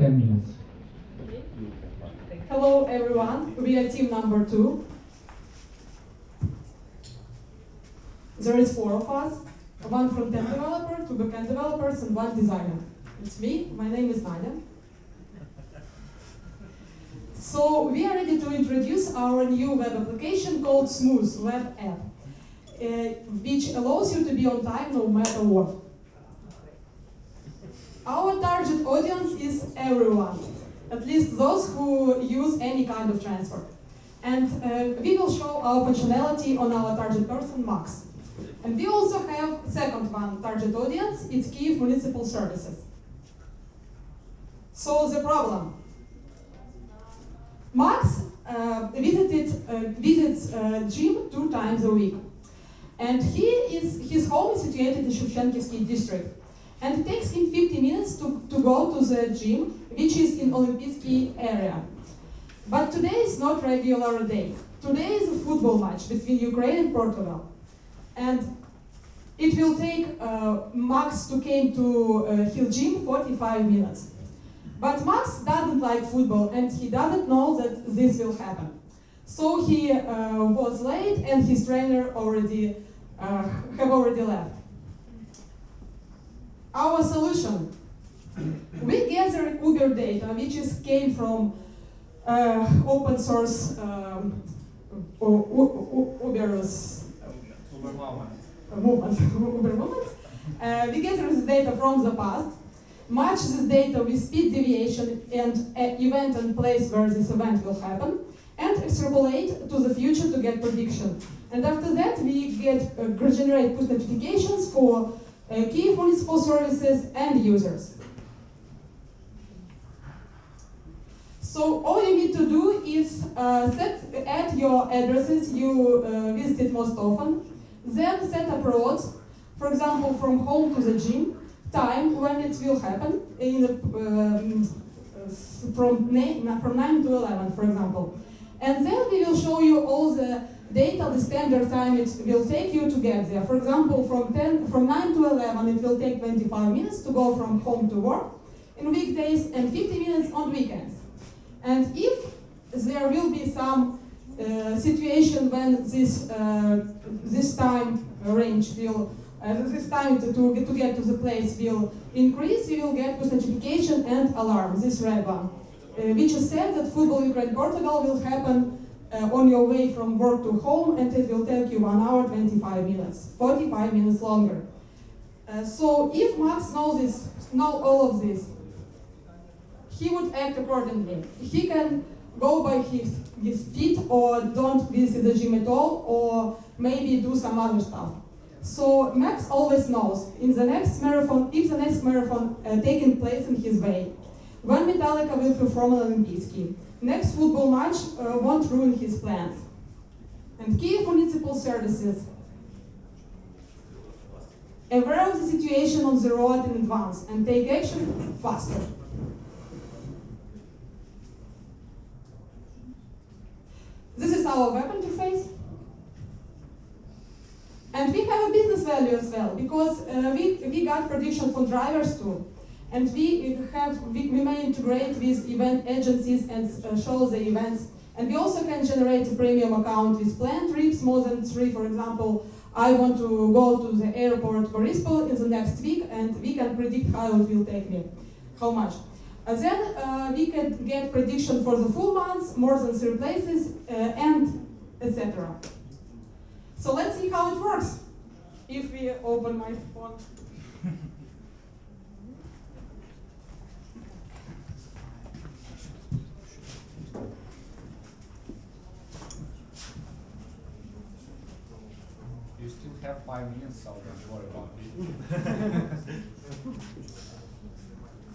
10 minutes. Hello everyone, we are team number 2. There is 4 of us, one front-end developer, 2 back-end developers, and 1 designer. It's me, my name is Nadia. So we are ready to introduce our new web application called Smooth Web App, which allows you to be on time no matter what. Our target audience is everyone, at least those who use any kind of transfer. And we will show our functionality on our target person, Max. And we also have second one target audience, it's Kyiv Municipal Services. So the problem. Max visits gym 2 times a week. And his home is situated in Shevchenkivsky district. And it takes him 50 minutes to go to the gym, which is in Olympijsky area. But today is not regular day. Today is a football match between Ukraine and Portugal. And it will take Max to come to his gym 45 minutes. But Max doesn't like football and he doesn't know that this will happen. So he was late and his trainer have already left. Our solution. We gather Uber data, which came from open source movement. We gather this data from the past, match this data with speed deviation and event and place where this event will happen, and extrapolate to the future to get prediction. And after that, we generate push notifications for Kyiv Municipal Services and users. So all you need to do is add your addresses you visited most often, then set up roads, for example, from home to the gym, time when it will happen, from 9 to 11, for example. And then we will show you all the data, the standard time it will take you to get there. For example, from 9 to 11, it will take 25 minutes to go from home to work in weekdays and 50 minutes on weekends. And if there will be some situation when this time range will, this time to get to the place will increase, you will get push notification and alarm, this red one, which is said that football Ukraine-Portugal will happen on your way from work to home, and it will take you 1 hour, 25 minutes, 45 minutes longer. So if Max knows all of this, he would act accordingly. He can go by his feet, or don't visit the gym at all, or maybe do some other stuff. So Max always knows in the next marathon, if the next marathon taking place in his way, when Metallica will perform on Olympijsky, next football match won't ruin his plans. And Kyiv Municipal Services, aware of the situation on the road in advance and take action faster. This is our web interface. And we have a business value as well, because we got prediction for drivers too. And we may integrate with event agencies and show the events. And we also can generate a premium account with planned trips, more than 3, for example. I want to go to the airport Boryspil in the next week, and we can predict how it will take me, how much. Then we can get prediction for the full months, more than 3 places, and etc. So let's see how it works. If we open my phone. You still have 5 minutes, so don't worry about it.